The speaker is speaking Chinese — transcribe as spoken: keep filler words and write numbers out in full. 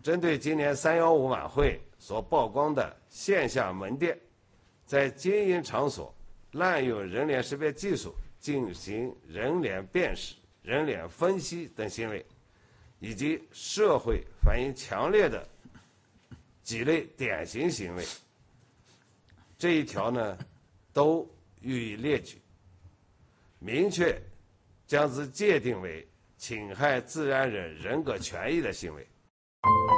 针对今年三幺五晚会所曝光的线下门店在经营场所滥用人脸识别技术进行人脸辨识、人脸分析等行为，以及社会反映强烈的几类典型行为，这一条呢，都予以列举，明确将之界定为侵害自然人人格权益的行为。